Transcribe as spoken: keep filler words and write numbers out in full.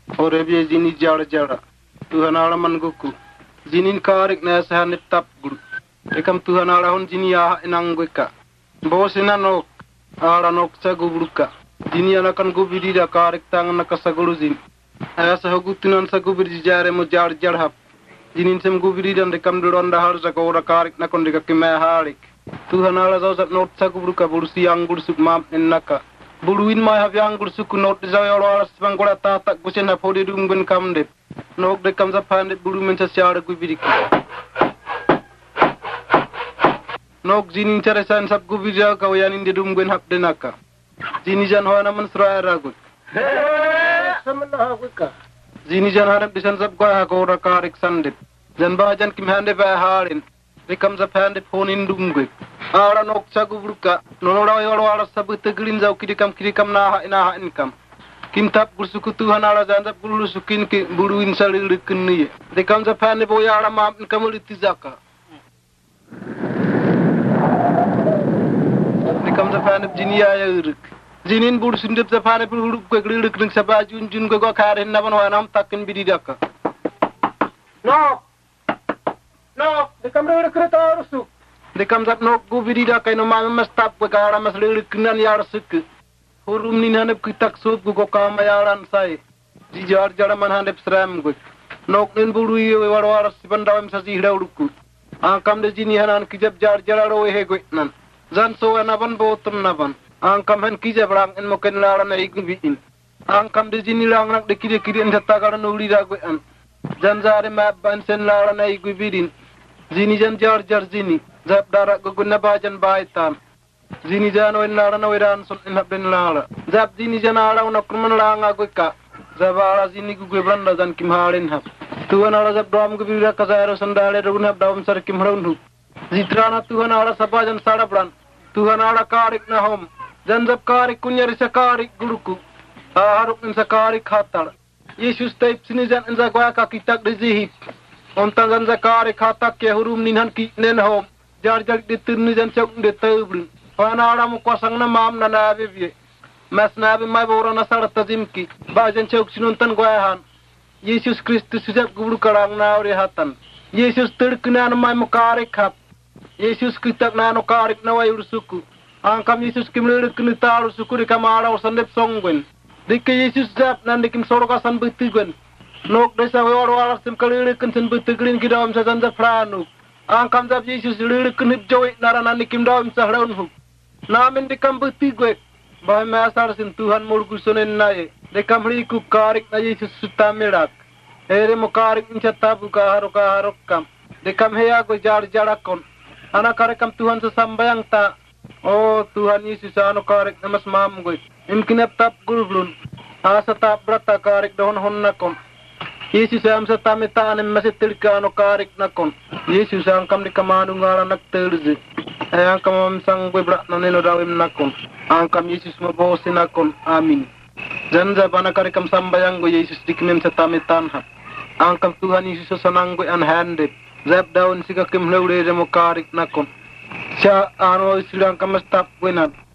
Ore biye zini jara jara. Tuhan Allah manguku. Zinin karik na sahan tap guru. Ekam Tuhan Allah hon zini ya enang guka. Bosina nok. Ara nok sa gubruka. Zini anakan gubiri da karik tangan nakasagulu zin. Asa hogutunan sa gubiri jare mo jar jar hap. Zinin sem gubiri dan rekam duron da har sa kora karik nakon deka kime harik. Tuhan Allah zau sat not sa gubruka bursi anggur suk map enaka. Buluin mai have yang gursuku not zau yolo alas bangkola ta tak gusen na podi dum ben kamde. Nok de kam sa pande bulu men sa siara gubiri. Nok zinin ceresan sab gubiri ka wayanin de dum ben hap denaka. Zini jan hoana man sra ragut. Samna haguka. Zini jan harap disan sab ko ha ko ra karik sandip. Jan ba jan kim hande ba harin. Rekam sa pande phonin dum gwe. Ara nok sa gubruka nonoda yolo ala sabut teglin zau kidikam kidikam na na income kim tap gursuku Tuhan ala janjap gulu sukin ki buluin salil dikni dekam sa phane boya ala ma kamul itizaka dekam sa phane jinia ya urik jinin bur sindip sa phane bulu ko glik ning sa ba jun jun ko go khare naban wa nam takin bididaka no no dekam ro kreta rusuk Dekam sap nok gubiri da kay no ma mastap ko kara mas lirik nan yar sik hurum ni hanep kitak sub ko kam yaran sai di jar jar man hanep sram go nok nin bulu ye war war sibandawam sa ji hidawduku an kam de jini hanan kijab jar jar ro he go nan zan so na ban botum na ban an kam han kijab rang en moken lara na igubi in an kam de jini lang nak de kide kide en tatta gar no uli da go an jan jare ma ban sen lara na igubi din jini jan jar jar jini Zab darak gugunna bajan baitam. Zini jano in lara na wiran sun in habden lara. Zab zini jana una kurman langa guka. Zab ala zini gugu branda zan kim harin hap. Tuhan ala zab dam gubira kasayaro sandale rugun hap dam sar kim harun Zitrana Tuhan ala sabajan sadabran. Tuhan ala karik na hom. Jan zab karik kunyari sa karik guruku. Aharuk in sa karik hatar. Yesus taip sini jan in sa goya ka kitak dizihip. Ontan jan sa karik hatak ke hurum ninhan ki nen hom. Jar jar de tirni jan chok de tebrin ana ara mo kwasang na mam na na bebie mas na be mai bora na sar tazim ki ba jan chok sinun tan goyahan Yesus Kristus sejak gubru karang na ore hatan Yesus terkena na mai mokare khap Yesus kitak na no karik na wai ursuku angkam Yesus kimle kni taru sukuri kamara sandep songwen dikke Yesus jap nan dikim soroga san bitigen nok desa wor war sim kalire kan san bitigrin kidam sa jan franu Angkam jab Yesus lirik knip joy narana nikim daum sahraun hu. Namin dikam bukti gue. Bahai masar sin Tuhan mulku sunen nae. Dekam hri ku karik na Yesus suta merak. Ere mo karik inchata buka haro ka haro kam. Dekam heya gue jar jarakon. Anak karekam Tuhan sesambayang ta. Oh Tuhan Yesus ano karik namas mam gue. Imkinap tap gulblun. Asa tap brata karik dohon hon nakon. Yesus am sa tamita anem masih terkano karik nakon. Yesus angkam di kamanu ngala nak terzi. Ay angkam am sang bebrak naneno dawim nakon. Angkam Yesus mabosi nakon. Amin. Janza bana karikam sambayang go Yesus dikmem sa tamitan ha. Angkam Tuhan Yesus sanang go unhanded. Zap daun sika kim lewle mo karik nakon. Siya ano silang kamastap wenat.